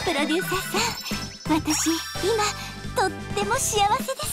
プロデューサーさん、私今とっても幸せです。